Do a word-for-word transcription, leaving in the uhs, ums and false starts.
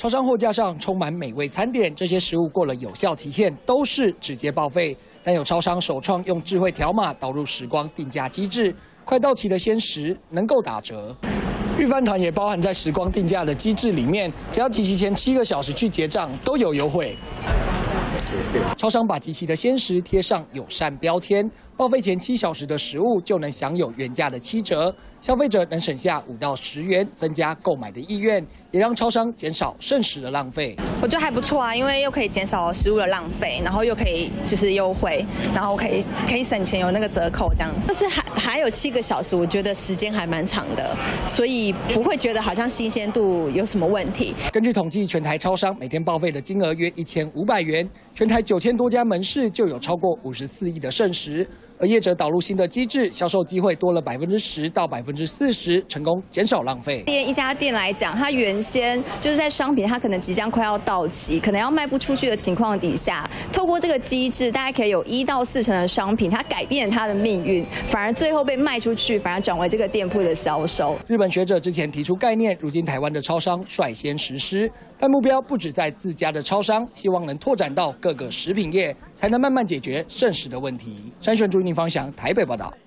超商货架上充满美味餐点，这些食物过了有效期限都是直接报废。但有超商首创用智慧条码导入时光定价机制，快到期的鲜食能够打折。御饭团也包含在时光定价的机制里面，只要集齐前七个小时去结账都有优惠。超商把集齐的鲜食贴上友善标签，报废前七小时的食物就能享有原价的七折，消费者能省下五到十元，增加购买的意愿，也让超商减少剩食的浪费。 我觉得还不错啊，因为又可以减少食物的浪费，然后又可以就是优惠，然后可以可以省钱，有那个折扣这样。 就是还还有七个小时，我觉得时间还蛮长的，所以不会觉得好像新鲜度有什么问题。 根据统计，全台超商每天报废的金额约一千五百元，全台九千多家门市就有超过五十四亿的剩食。而业者导入新的机制，销售机会多了百分之十到百分之四十，成功减少浪费。 店一家店来讲，它原先就是在商品它可能即将快要到期，可能要卖不出去的情况底下，透过这个机制，大概可以有一到四成的商品，它改变它的命运，反而最后被卖出去，反而转为这个店铺的销售。 日本学者之前提出概念，如今台湾的超商率先实施，但目标不止在自家的超商，希望能拓展到各个食品业，才能慢慢解决剩食的问题。山选朱宁方祥台北报道。